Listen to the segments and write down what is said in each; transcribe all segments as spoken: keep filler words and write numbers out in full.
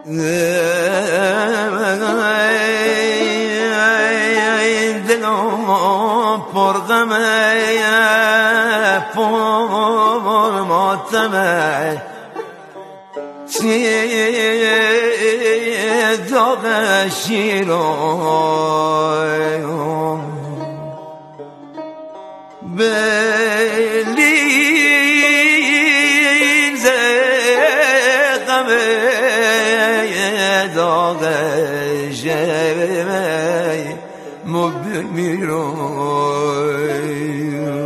دلم پر غمه پر ماتمه داغ شیرم بلیل زغمه داغ شیرم مبمیرم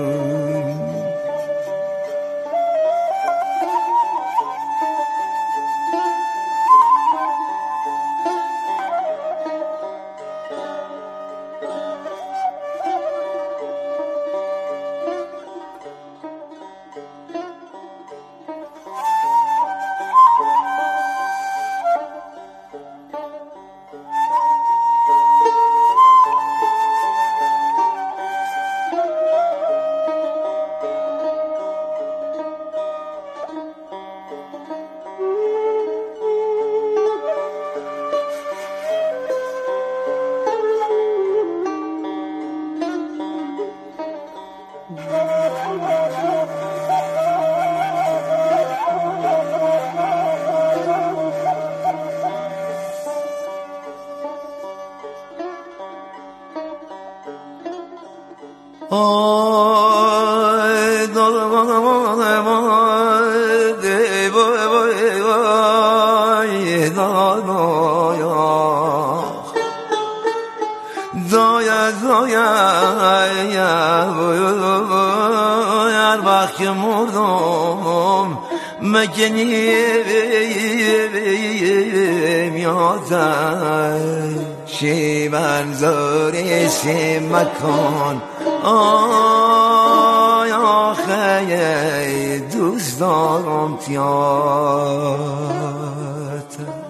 Ay dalım de vay vay vay dalaya daya daya ya yar bak murdum mekenim yada şivan zori simakon آی آخه دوست دارم تیات